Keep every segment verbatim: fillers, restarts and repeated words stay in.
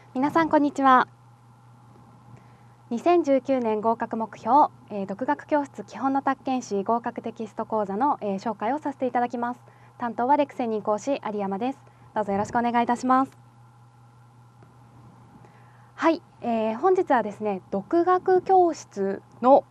皆さんこんにちは。にせんじゅうきゅうねん合格目標、えー、独学教室基本の宅建士合格テキスト講座の、えー、紹介をさせていただきます。担当はレク専任講師有山です。どうぞよろしくお願いいたします。はい、えー、本日はですね、独学教室の、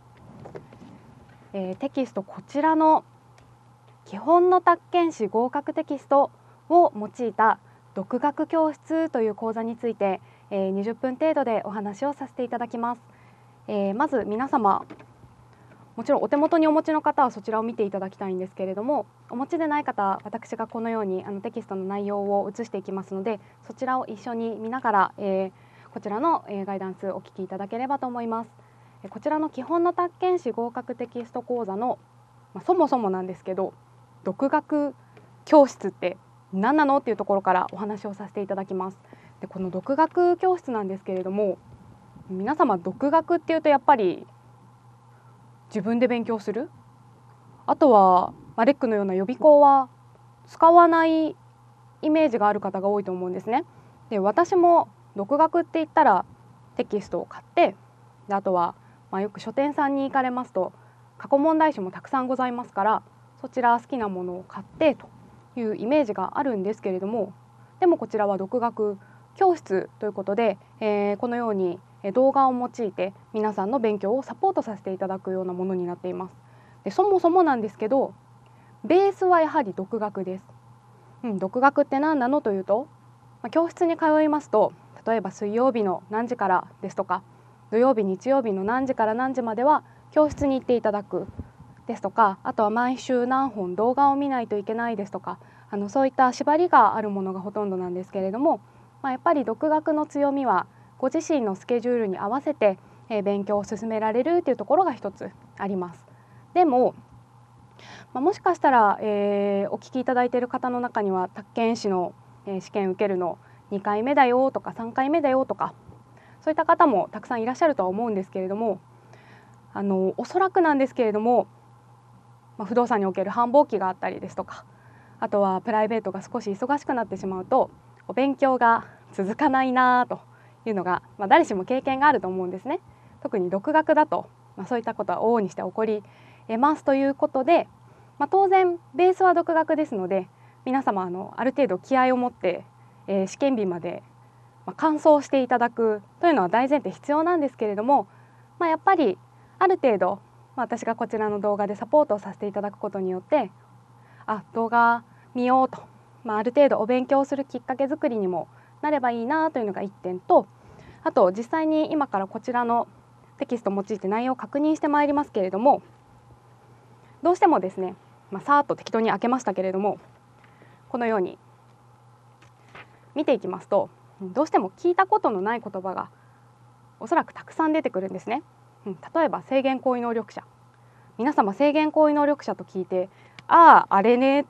えー、テキストこちらの基本の宅建士合格テキストを用いた独学教室という講座について、えー、にじゅっぷん程度でお話をさせていただきます。えー、まず皆様、もちろんお手元にお持ちの方はそちらを見ていただきたいんですけれども、お持ちでない方は私がこのようにあのテキストの内容を移していきますので、そちらを一緒に見ながら、えー、こちらの、えー、ガイダンスお聞きいただければと思います。こちらの基本の宅建士合格テキスト講座の、まあ、そもそもなんですけど、独学教室って何なのっていうところからお話をさせていただきます。で、この独学教室なんですけれども、皆様独学っていうとやっぱり自分で勉強する、あとは、まあ、レックのような予備校は使わないイメージがある方が多いと思うんですね。で、私も独学って言ったらテキストを買って、であとは、まあ、よく書店さんに行かれますと過去問題集もたくさんございますから、そちら好きなものを買ってというイメージがあるんですけれども、でもこちらは独学教室ということで、えー、このように動画を用いて皆さんの勉強をサポートさせていただくようなものになっています。で、そもそもなんですけど、ベースはやはり独学です。うん、独学って何なのというと、まあ、教室に通いますと、例えば水曜日の何時からですとか、土曜日日曜日の何時から何時までは教室に行っていただくですとか、あとは毎週何本動画を見ないといけないですとか、あのそういった縛りがあるものがほとんどなんですけれども、まあ、やっぱり独学の強みはご自身のスケジュールに合わせて、えー、勉強を進められるというところが一つあります。でも、まあ、もしかしたら、えー、お聞きいただいている方の中には宅建士の、えー、試験受けるのにかいめだよとかさんかいめだよとか、そういった方もたくさんいらっしゃるとは思うんですけれども、あのおそらくなんですけれども、まあ、不動産における繁忙期があったりですとか、あとはプライベートが少し忙しくなってしまうとお勉強が続かないなというのが、まあ、誰しも経験があると思うんですね。特に独学だと、まあ、そういったことは往々にして起こり得ますということで、まあ、当然ベースは独学ですので、皆様あのある程度気合を持って、えー、試験日まで、まあ、完走していただくというのは大前提必要なんですけれども、まあ、やっぱりある程度、まあ、私がこちらの動画でサポートをさせていただくことによって、あ、動画見ようと、まあ、ある程度お勉強するきっかけ作りにもなればいいなというのがいってんと、あと実際に今からこちらのテキストを用いて内容を確認してまいりますけれども、どうしてもですね、まあ、さーっと適当に開けましたけれども、このように見ていきますと、どうしても聞いたことのない言葉がおそらくたくさん出てくるんですね。例えば制限行為能力者、皆様制限行為能力者と聞いて、あああれねって、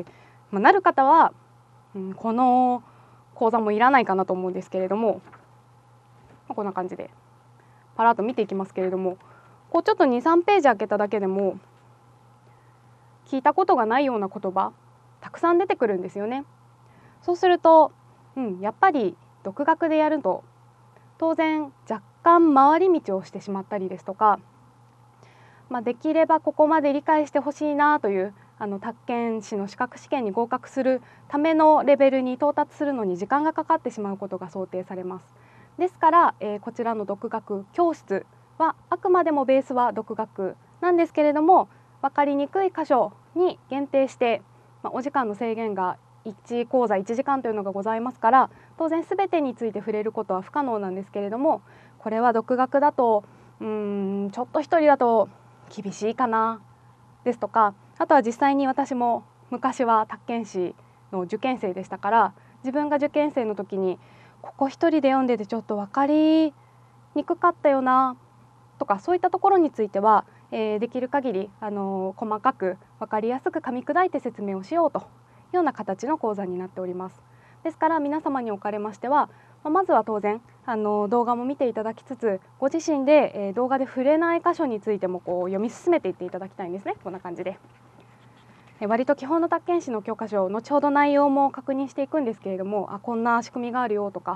まあ、なる方は、うん、この講座もいらないかなと思うんですけれども、まあ、こんな感じでパラッと見ていきますけれども、こうちょっとにさんページ開けただけでも聞いたことがないような言葉たくさん出てくるんですよね。そうすると、うん、やっぱり独学でやると当然若干回り道をしてしまったりですとか、まあ、できればここまで理解してほしいなというあの宅建士の資格試験に合格するためのレベルに到達するのに時間がかかってしまうことが想定されます。ですから、えー、こちらの独学教室はあくまでもベースは独学なんですけれども、分かりにくい箇所に限定して、まあ、お時間の制限がいち講座いちじかんというのがございますから、当然すべてについて触れることは不可能なんですけれども、これは独学だとうーんちょっと一人だと厳しいかなですとか、あとは実際に私も昔は宅建士の受験生でしたから、自分が受験生の時にここ一人で読んでてちょっと分かりにくかったよなとか、そういったところについては、えー、できる限り、あのー、細かく分かりやすく噛み砕いて説明をしようというような形の講座になっております。ですから皆様におかれましては、まずは当然あの動画も見ていただきつつ、ご自身で、えー、動画で触れない箇所についてもこう読み進めていっていただきたいんですね。こんな感じで、えー、割と基本の宅建士の教科書、後ほど内容も確認していくんですけれども、あこんな仕組みがあるよとか、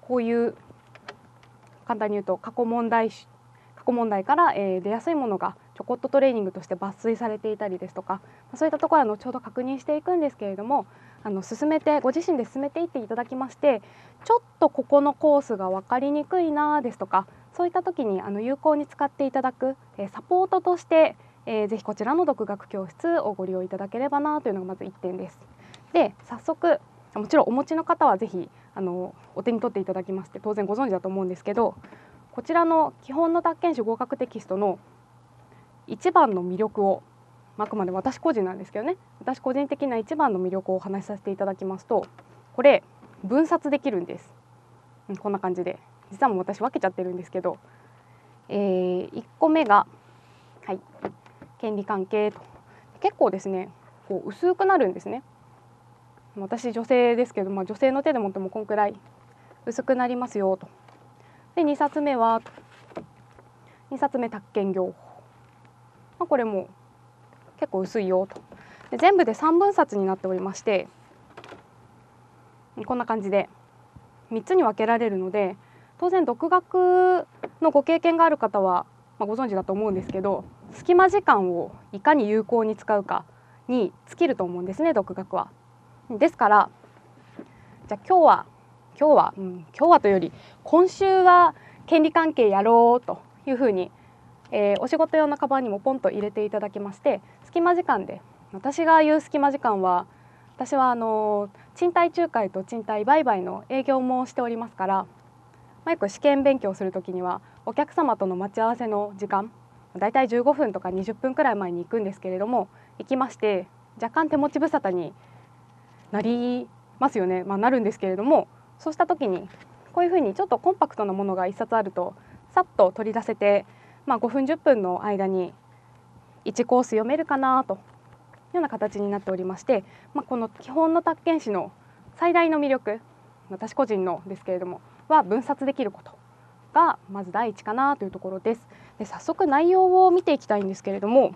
こういう簡単に言うと過去問題過去問題から、えー、出やすいものがちょこっとトレーニングとして抜粋されていたりですとか、そういったところは後ほど確認していくんですけれども、あの進めてご自身で進めていっていただきまして、ちょっとここのコースが分かりにくいなですとか、そういった時にあの有効に使っていただく、えー、サポートとして、えー、ぜひこちらの独学教室をご利用いただければなというのがまずいってんです。で、早速もちろんお持ちの方はぜひあのお手に取っていただきまして、当然ご存知だと思うんですけど、こちらの基本の宅建士合格テキストの一番の魅力を、あくまで私個人なんですけどね、私個人的な一番の魅力をお話しさせていただきますと、これ分冊できるんです。こんな感じで、実はもう私分けちゃってるんですけど、えー、いっこめが、はい、権利関係と、結構ですねこう薄くなるんですね。私女性ですけど、まあ、女性の手で持ってもこんくらい薄くなりますよと。でにさつめはにさつめ宅建業法、まあ、これも結構薄いよと。で全部でさんぶんさつになっておりまして、こんな感じでみっつに分けられるので、当然独学のご経験がある方は、まあ、ご存知だと思うんですけど、隙間時間をいかに有効に使うかに尽きると思うんですね、独学は。ですからじゃあ今日は今日は、うん、今日はというより今週は権利関係やろうというふうに、えー、お仕事用のカバンにもポンと入れていただきまして、隙間時間で、私が言う隙間時間は、私はあの賃貸仲介と賃貸売買の営業もしておりますから、まあ、よく試験勉強するときにはお客様との待ち合わせの時間、だいたいじゅうごふんとかにじゅっぷんくらい前に行くんですけれども、行きまして若干手持ち無沙汰になりますよね、まあ、なるんですけれども、そうした時にこういうふうにちょっとコンパクトなものがいっさつあるとさっと取り出せて、まあ、ごふんじゅっぷんの間にいちコース読めるかなというような形になっておりまして、まあ、この基本の宅建士の最大の魅力、私個人のですけれどもは分冊できることがまず第一かなというところです。で、早速内容を見ていきたいんですけれども、よ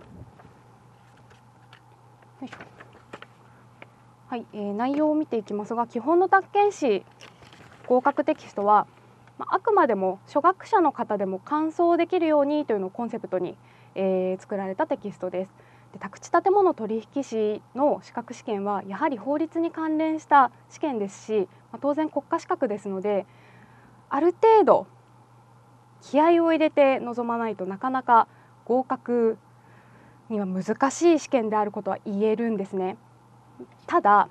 いしょ、はい、えー、内容を見ていきますが、基本の宅建士合格テキストは、まあ、あくまでも初学者の方でも完走できるようにというのをコンセプトに、えー、作られたテキストです。で、宅地建物取引士の資格試験はやはり法律に関連した試験ですし、まあ、当然国家資格ですので、ある程度気合を入れて臨まないとなかなか合格には難しい試験であることは言えるんですね。ただ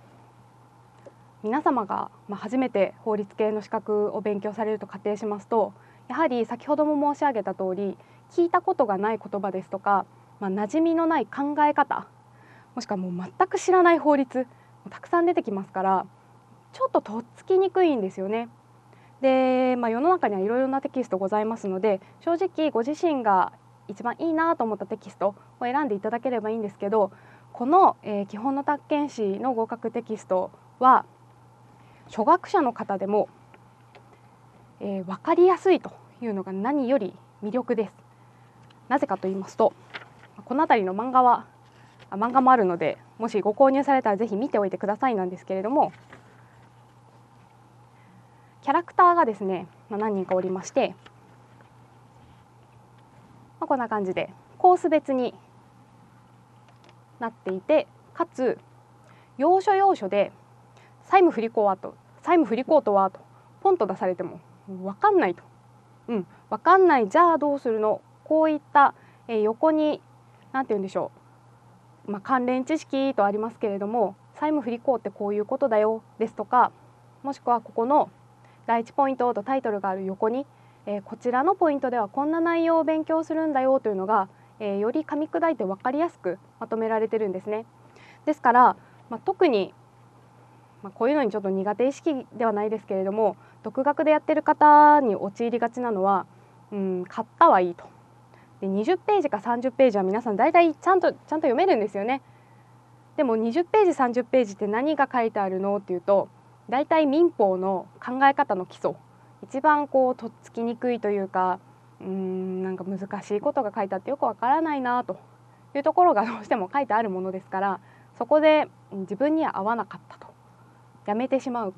皆様が初めて法律系の資格を勉強されると仮定しますと、やはり先ほども申し上げた通り、聞いたことがない言葉ですとか、まあ、馴染みのない考え方、もしくはもう全く知らない法律たくさん出てきますから、ちょっととっつきにくいんですよね。で、まあ、世の中にはいろいろなテキストございますので、正直ご自身が一番いいなと思ったテキストを選んでいただければいいんですけど、この、えー、基本の宅建士の合格テキストは初学者の方でも、えー、分かりやすいというのが何より魅力です。なぜかと言いますと、この辺りの漫画はあ漫画もあるので、もしご購入されたらぜひ見ておいてくださいなんですけれども、キャラクターがですね、まあ、何人かおりまして、まあ、こんな感じでコース別になっていて、かつ要所要所で債務不履行はと債務不履行とはとポンと出されても分かんないと、うん、分かんない、じゃあどうするの、こういった、えー、横に何て言うんでしょう、まあ、関連知識とありますけれども、債務不履行ってこういうことだよですとか、もしくはここのだいいちポイントとタイトルがある横に、えー、こちらのポイントではこんな内容を勉強するんだよというのが、えー、より噛み砕いて分かりやすくまとめられてるんですね。ですから、まあ、特にまあ、こういうのにちょっと苦手意識ではないですけれども、独学でやってる方に陥りがちなのは、うん、買ったはいいと。でにじゅっページかさんじゅっページは皆さん大体ちゃんとちゃんと読めるんですよね。でもにじゅっページさんじゅっページって何が書いてあるのっていうと、大体民法の考え方の基礎、一番こうとっつきにくいというか、うーんなんか難しいことが書いてあってよくわからないなというところがどうしても書いてあるものですから、そこで自分には合わなかったとやめてしまうか、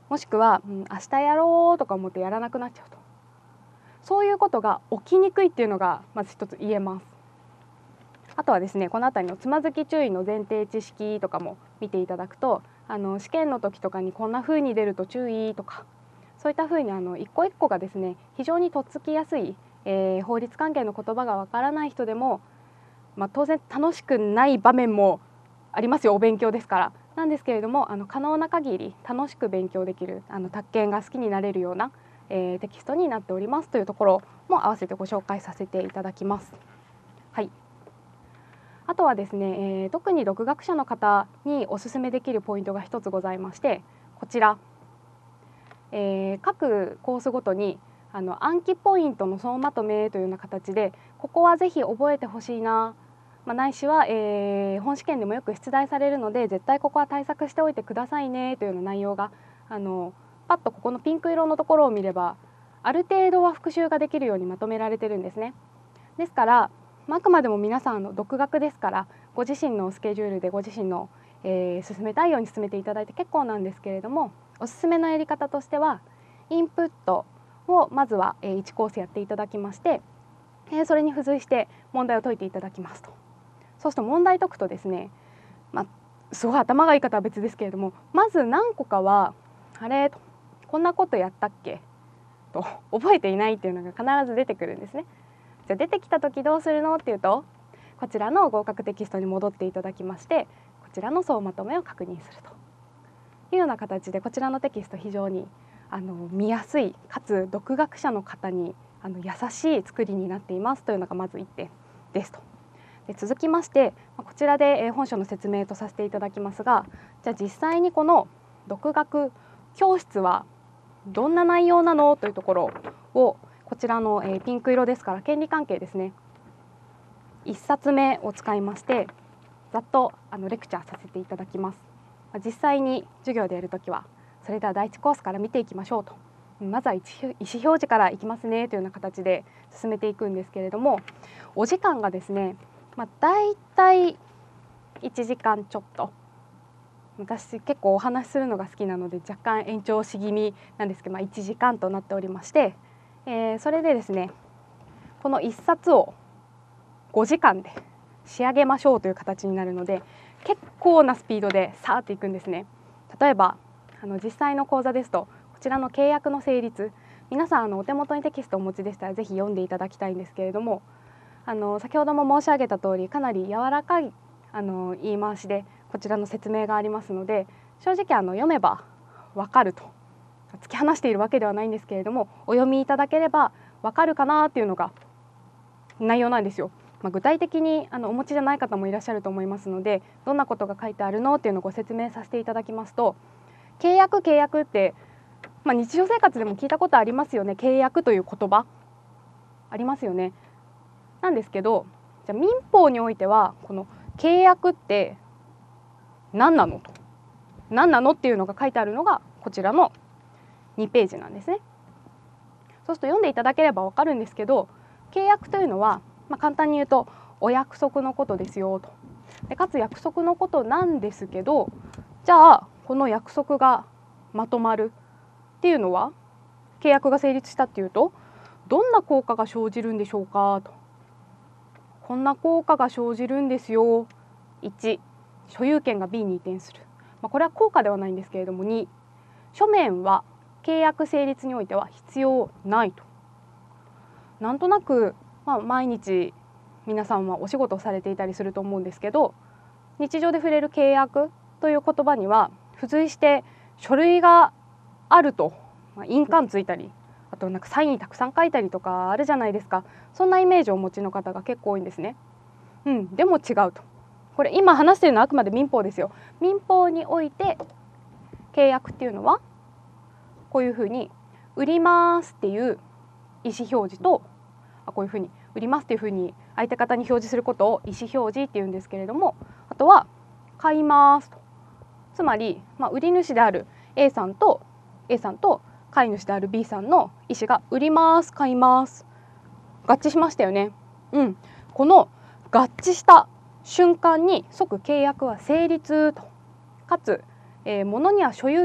もしくは、うん、明日やろうとか思ってやらなくなっちゃうと、そういうことが起きにくいっていうのがまず一つ言えます。あとはですね、この辺りのつまずき注意の前提知識とかも見ていただくと、あの試験の時とかにこんな風に出ると注意とか、そういった風にあの一個一個がですね非常にとっつきやすい、えー、法律関係の言葉がわからない人でも、まあ、当然楽しくない場面もありますよ、お勉強ですから。なんですけれども、あの可能な限り楽しく勉強できる、あの宅建が好きになれるような、えー、テキストになっておりますというところも合わせてご紹介させていただきます。はい。あとはですね、えー、特に独学者の方におすすめできるポイントが一つございまして、こちら、えー、各コースごとにあの暗記ポイントの総まとめというような形で、ここはぜひ覚えてほしいな、まあ、ないしは、えー、本試験でもよく出題されるので絶対ここは対策しておいてくださいねというような内容が、あのパッとここのピンク色のところを見ればある程度は復習ができるようにまとめられてるんですね。ですから、まあ、あくまでも皆さんの独学ですから、ご自身のスケジュールでご自身の、えー、進めたいように進めていただいて結構なんですけれども、おすすめのやり方としてはインプットをまずはいちコースやっていただきまして、それに付随して問題を解いていただきますと。そうすると問題解くとですね、まあ、すごい頭がいい方は別ですけれども、まず何個かはあれと、こんなことやったっけと覚えていないっていうのが必ず出てくるんですね。じゃあ出てきた時どうするのっていうと、こちらの合格テキストに戻っていただきまして、こちらの総まとめを確認するというような形で、こちらのテキスト非常にあの見やすいかつ独学者の方にあの優しい作りになっていますというのがまずいってんですと。で続きまして、こちらで本書の説明とさせていただきますが、じゃあ実際にこの独学教室はどんな内容なのというところを、こちらのピンク色ですから権利関係ですね、いっさつめを使いましてざっとあのレクチャーさせていただきます。実際に授業でやるときは、それではだいいちコースから見ていきましょうと、まずは意思表示からいきますねというような形で進めていくんですけれども、お時間がですね、まあ、だいたいいちじかんちょっと、私結構お話しするのが好きなので若干延長し気味なんですけど、まあ、いちじかんとなっておりまして、えー、それでですね、このいっさつをごじかんで仕上げましょうという形になるので、結構なスピードでさーっていくんですね。例えばあの実際の講座ですと、こちらの契約の成立、皆さんあのお手元にテキストをお持ちでしたらぜひ読んでいただきたいんですけれども、あの先ほども申し上げた通りかなり柔らかいあの言い回しでこちらの説明がありますので、正直あの読めばわかると、突き放しているわけではないんですけれども、お読みいただければわかるかなっていうのが内容なんですよ。まあ、具体的にあのお持ちじゃない方もいらっしゃると思いますので、どんなことが書いてあるのっていうのをご説明させていただきますと、契約契約って、まあ、日常生活でも聞いたことありますよね。契約という言葉ありますよね。なんですけど、じゃあ民法においてはこの契約って何なのと、何なのっていうのが書いてあるのがこちらのにページなんですね。そうすると読んでいただければ分かるんですけど、契約というのは、まあ、簡単に言うとお約束のことですよと。でかつ約束のことなんですけど、じゃあこの約束がまとまるっていうのは、契約が成立したっていうとどんな効果が生じるんでしょうかと。こんな効果が生じるんですよ。いち、所有権が ビー に移転する、まあ、これは効果ではないんですけれども、に、書面は契約成立においては必要ないと。なんとなく、まあ、毎日皆さんはお仕事をされていたりすると思うんですけど、日常で触れる契約という言葉には付随して書類があると、まあ、印鑑ついたり、あとなんかサインたくさん書いたりとかあるじゃないですか。そんなイメージをお持ちの方が結構多いんですね。うん、でも違うと。これ今話しているのはあくまで民法ですよ。民法において契約っていうのはこういうふうに売りますっていう意思表示と、あこういうふうに売りますっていうふうに相手方に表示することを意思表示っていうんですけれども、あとは買いますと、つまり、まあ、売り主である A さんと A さんと買い主である B さんの意思が売ります買います合致しましたよね。うん、この合致した瞬間に即契約は成立と、かつ、えー、物には所有権、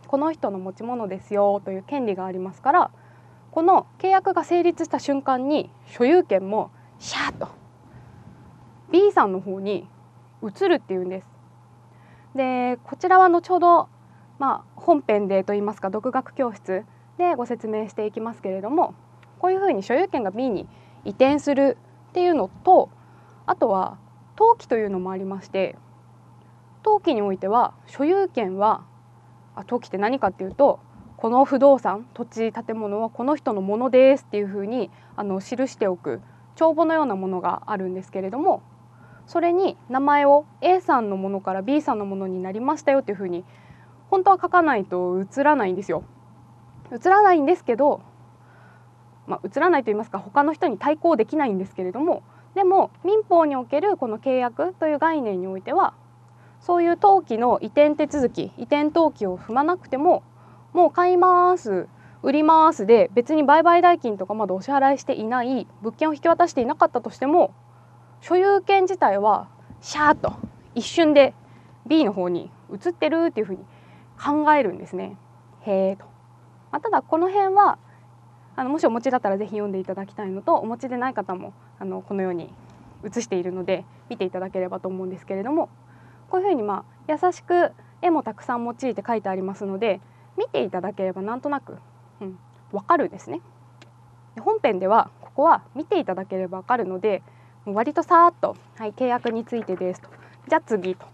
この人の持ち物ですよという権利がありますから、この契約が成立した瞬間に所有権もシャーッと B さんの方に移るっていうんです。でこちらは後ほど、まあ、本編でといいますか独学教室でご説明していきますけれども、こういうふうに所有権が B に移転するっていうのと、あとは登記というのもありまして、登記においては所有権はあ登記って何かっていうと、この不動産土地建物はこの人のものですっていうふうにあの記しておく帳簿のようなものがあるんですけれども、それに名前を A さんのものから B さんのものになりましたよっていうふうに本当は書かないと映らないんですよ。映らないんですけど、まあ、映らないと言いますか他の人に対抗できないんですけれども、でも民法におけるこの契約という概念においては、そういう登記の移転手続き移転登記を踏まなくても、もう買います売りますで別に売買代金とかまだお支払いしていない物件を引き渡していなかったとしても、所有権自体はシャーッと一瞬で B の方に移ってるっていうふうに考えるんですね。へーと、まあ、ただこの辺はあのもしお持ちだったらぜひ読んでいただきたいのと、お持ちでない方もあのこのように写しているので見ていただければと思うんですけれども、こういうふうにまあ優しく絵もたくさん用いて書いてありますので、見ていただければなんとなく、うん、分かるんですね。本編ではここは見ていただければ分かるので、割とさーっと、はい、契約についてですと、じゃあ次と、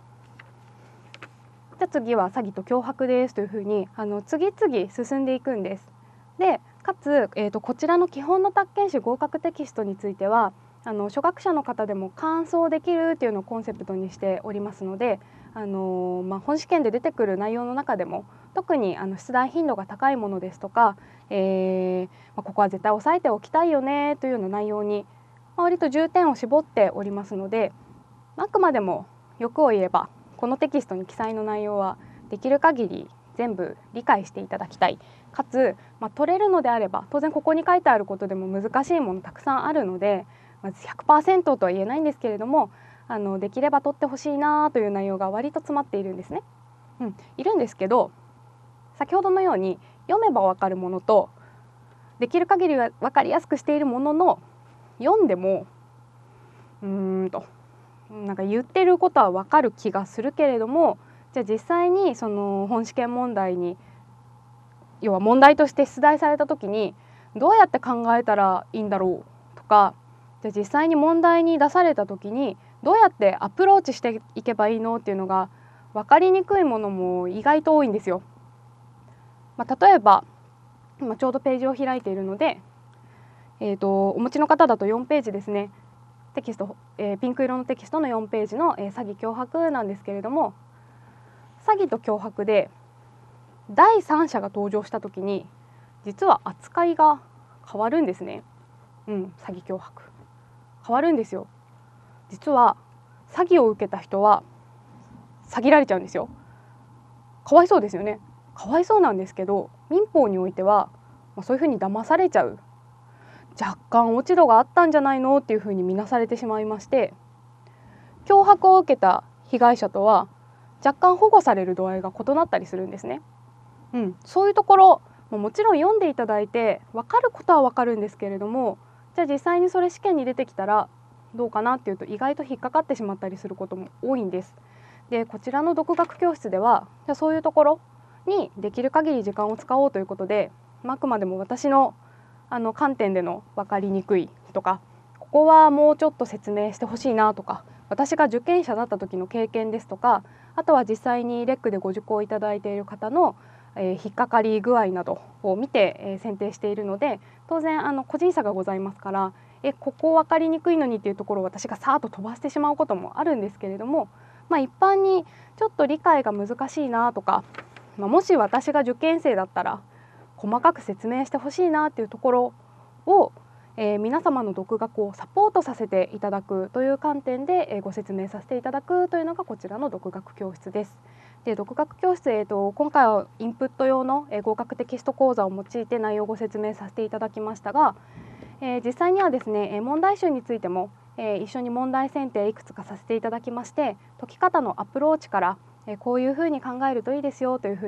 じゃあ次は詐欺と脅迫ですというふうにあの次々進んでいくんです。でかつ、えーと、こちらの基本の宅建士合格テキストについてはあの初学者の方でも完走できるっていうのをコンセプトにしておりますので、あのーまあ、本試験で出てくる内容の中でも特にあの出題頻度が高いものですとか、えーまあ、ここは絶対押さえておきたいよねというような内容に、まあ、割と重点を絞っておりますので、あくまでも欲を言えばこのテキストに記載の内容はできる限り全部理解していただきたい。かつ、まあ、取れるのであれば当然ここに書いてあることでも難しいものたくさんあるので、まず ひゃくパーセント とは言えないんですけれども、あのできれば取ってほしいなという内容が割と詰まっているんですね。うん、いるんですけど、先ほどのように読めば分かるものとできる限りは分かりやすくしているものの、読んでもうーんとなんか言ってることは分かる気がするけれども、じゃあ実際にその本試験問題に要は問題として出題された時にどうやって考えたらいいんだろうとか、じゃあ実際に問題に出された時にどうやってアプローチしていけばいいのっていうのが分かりにくいものも意外と多いんですよ。まあ、例えば今ちょうどページを開いているので、えーと、お持ちの方だとよんページですね。テキスト、えー、ピンク色のテキストのよんページの、えー、詐欺脅迫なんですけれども、詐欺と脅迫で第三者が登場した時に実は扱いが変わるんですね。うん、詐欺脅迫変わるんですよ。実は詐欺を受けた人は詐欺られちゃうんですよ。かわいそうですよね。かわいそうなんですけど、民法においては、まあ、そういうふうに騙されちゃう、若干落ち度があったんじゃないのっていうふうに見なされてしまいまして、脅迫を受けた被害者とは若干保護される度合いが異なったりするんですね。うん、そういうところもちろん読んでいただいて分かることは分かるんですけれども、じゃあ実際にそれ試験に出てきたらどうかなっていうと意外と引っかかってしまったりすることも多いんです。でこちらの独学教室ではじゃあそういうところにできる限り時間を使おうということで、あくまでも私のあの観点での分かりにくいとか、ここはもうちょっと説明してほしいなとか、私が受験者だった時の経験ですとか、あとは実際にレックでご受講いただいている方の、えー、引っかかり具合などを見て、えー、選定しているので、当然あの個人差がございますから、えここ分かりにくいのにっていうところを私がさーっと飛ばしてしまうこともあるんですけれども、まあ、一般にちょっと理解が難しいなとか、まあ、もし私が受験生だったら細かく説明してほしいなっていうところを、えー、皆様の独学をサポートさせていただくという観点で、えー、ご説明させていただくというのがこちらの独学教室です。で独学教室、えーと、今回はインプット用の、えー、合格テキスト講座を用いて内容をご説明させていただきましたが、えー、実際にはですね、問題集についても、えー、一緒に問題選定いくつかさせていただきまして、解き方のアプローチから、えー、こういうふうに考えるといいですよというふうに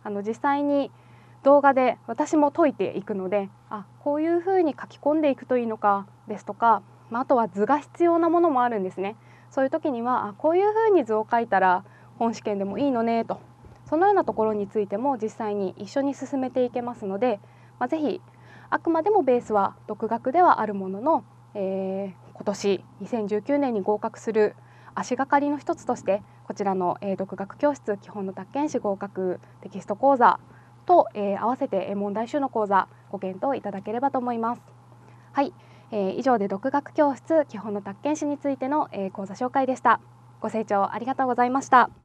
あの実際に動画で私も解いていくので、あ、こういうふうに書き込んでいくといいのかですとか、まあ、あとは図が必要なものもあるんですね。そういう時には、あ、こういうふうに図を書いたら本試験でもいいのねと、そのようなところについても実際に一緒に進めていけますので、まあ、ぜひあくまでもベースは独学ではあるものの、えー、今年にせんじゅうきゅうねんに合格する足がかりの一つとしてこちらの、えー、独学教室基本の宅建士合格テキスト講座と、えー、合わせて問題集の講座ご検討いただければと思います。はい、えー、以上で独学教室基本の宅建士についての、えー、講座紹介でした。ご清聴ありがとうございました。